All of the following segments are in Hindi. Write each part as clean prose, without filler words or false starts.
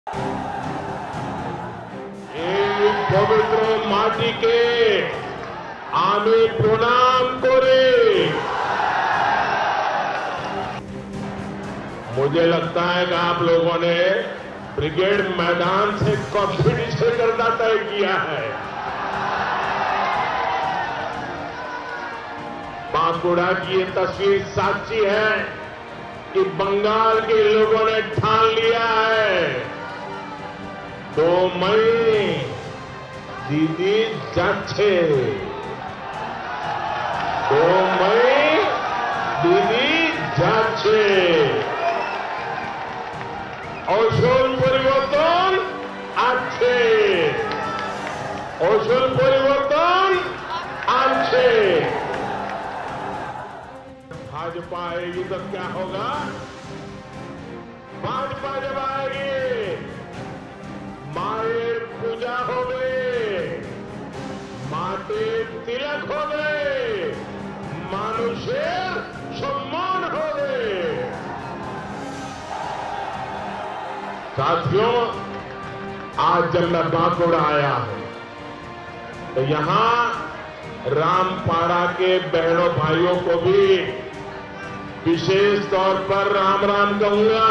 এই পবিত্র মাটিকে আমি প্রণাম করে मुझे लगता है कि आप लोगों ने ब्रिगेड मैदान से कॉम्पिटिशन करना तय किया है। बांकुड़ा की ये तस्वीर साक्षी है कि बंगाल के लोगों ने ठान लिया है 2 मई दीदी जाच्छे 2 मई दीदी जाच्छे আসল পরিবর্তন আছে আসল পরিবর্তन আছে भाजपा आएगी तो क्या होगा? भाजपा जब आएगी माয়ের पूजा होगी माटिर तिलक होगी মানুষের सम्मान होगी। साथियों, आज जब मैं बांकुड़ा आया हूं तो यहां रामपाड़ा के बहनों भाइयों को भी विशेष तौर पर राम राम कहूंगा।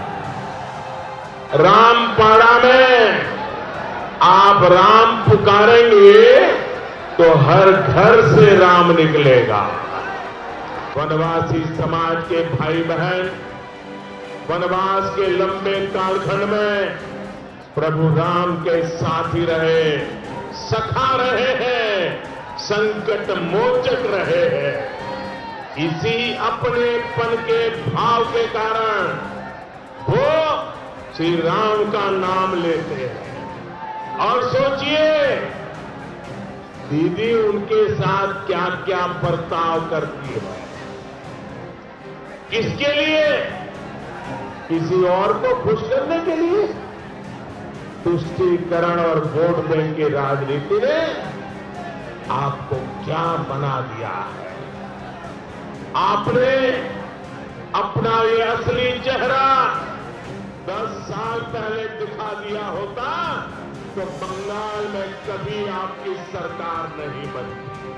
रामपाड़ा में आप राम पुकारेंगे तो हर घर से राम निकलेगा। वनवासी समाज के भाई बहन वनवास के लंबे कालखंड में प्रभु राम के साथ ही रहे, सखा रहे हैं, संकट मोचक रहे हैं। इसी अपनेपन के भाव के कारण वो श्री राम का नाम लेते हैं। और सोचिए दीदी उनके साथ क्या क्या बर्ताव करती है। किसके लिए? किसी और को खुश करने के लिए? तुष्टीकरण और वोट बैंक की राजनीति ने आपको क्या बना दिया है? आपने अपना ये असली चेहरा 10 साल पहले दिखा दिया होता तो बंगाल में कभी आपकी सरकार नहीं बनती।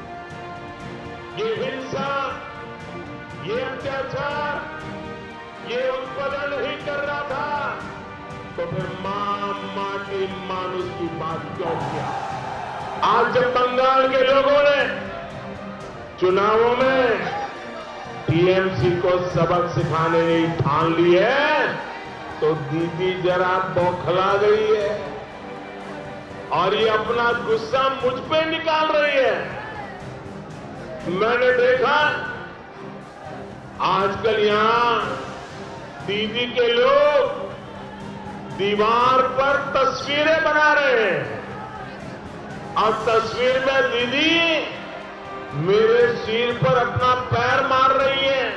ये हिंसा, ये अत्याचार, ये उत्पीड़न नहीं कर रहा था तो फिर माटी मानुष की बात क्यों किया? आज जब बंगाल के लोगों ने चुनावों में टीएमसी को सबक सिखाने की ठान ली है तो दीदी जरा बौखला गई है और ये अपना गुस्सा मुझ पे निकाल रही है। मैंने देखा आजकल यहां दीदी के लोग दीवार पर तस्वीरें बना रहे हैं और तस्वीर में दीदी मेरे सिर पर अपना पैर मार रही है,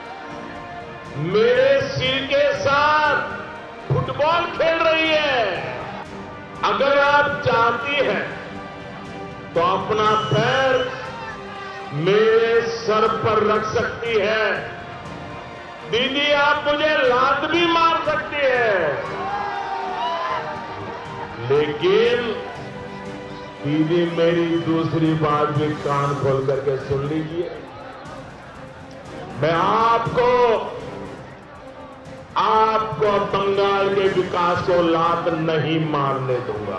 मेरे सिर के साथ फुटबॉल खेल रही है। अगर आप चाहती हैं तो अपना पैर मेरे सर पर रख सकती है। दीदी आप मुझे लात भी मार सकती है, लेकिन दीदी मेरी दूसरी बात भी कान खोल करके सुन लीजिए। मैं आपको बंगाल के विकास को लात नहीं मारने दूंगा।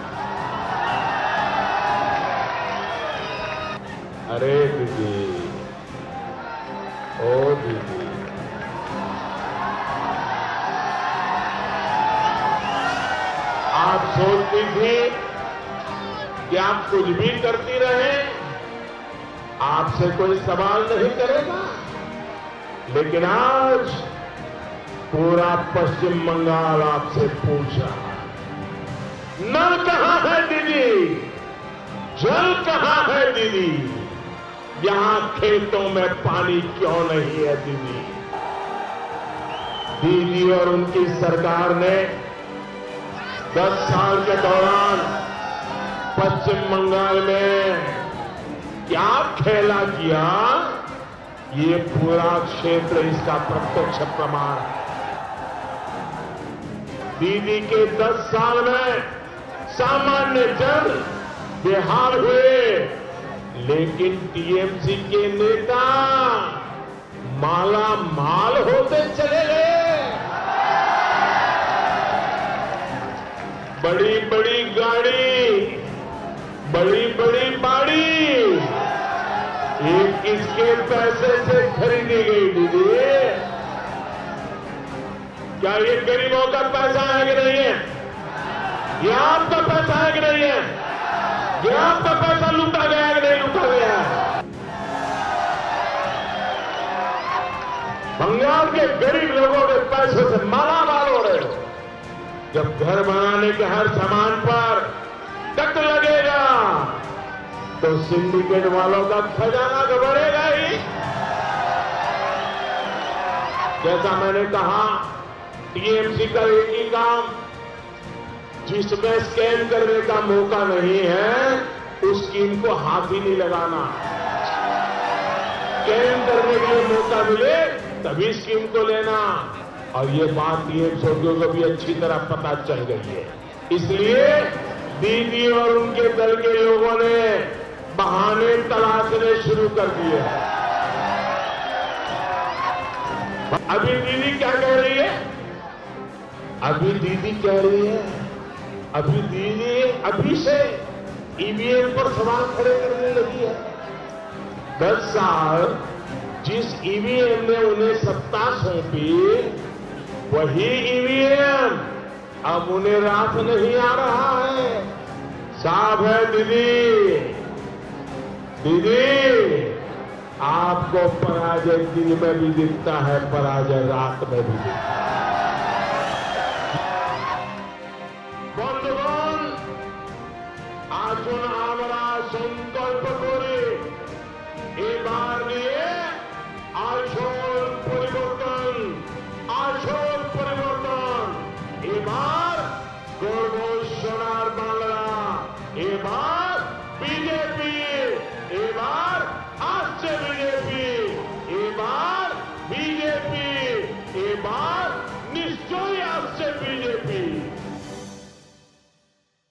अरे दीदी, ओ दीदी, आप सोचती थी कि आप कुछ भी करती रहे, आपसे कोई सवाल नहीं करेगा, लेकिन आज पूरा पश्चिम बंगाल आपसे पूछा नल कहां है दीदी, जल कहां है दीदी, यहां खेतों में पानी क्यों नहीं है दीदी। दीदी और उनकी सरकार ने 10 साल के दौरान पश्चिम बंगाल में क्या खेला किया, ये पूरा क्षेत्र इसका प्रत्यक्ष प्रमाण है। दीदी के 10 साल में सामान्य जन बेहाल हुए, लेकिन टीएमसी के नेता माला माल होते चले गए। बड़ी बड़ी गाड़ी, बड़ी बड़ी बाड़ी, ये किसके पैसे से खरीदी गई दीदी? क्या ये गरीबों का पैसा है कि नहीं है? ये आपका पैसा है कि नहीं है? ये आपका पैसा लूटा गया है कि नहीं लूटा गया है? बंगाल के गरीब लोगों के पैसे से माला माल हो रहे हो। जब घर बनाने के हर सामान पर टक लगेगा तो सिंडिकेट वालों का खजाना तो बढ़ेगा ही। जैसा मैंने कहा, टीएमसी का एक ही काम, जिसमें स्कैम करने का मौका नहीं है उस स्कीम को हाथ ही नहीं लगाना। स्कैम करने के लिए मौका मिले तभी स्कीम को लेना, और ये बात टीएमसी को भी अच्छी तरह पता चल गई है। इसलिए दीदी और उनके दल के लोगों ने बहाने तलाशने शुरू कर दिए। अभी दीदी क्या कह रही है? अभी दीदी कह रही है, अभी दीदी अभी से ईवीएम पर सवाल खड़े करने लगी है। 10 साल जिस ईवीएम ने उन्हें सत्ता सौंपी, वही ईवीएम अब उन्हें रात नहीं आ रहा है। साफ है दीदी, दीदी आपको पराजय दिन में भी दिखता है, पराजय रात में भी दिखता है।